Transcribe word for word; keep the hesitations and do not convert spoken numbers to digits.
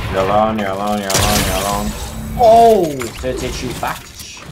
You're alone, you're alone, you're alone, you're alone. Oh! thirty-eight shoot back.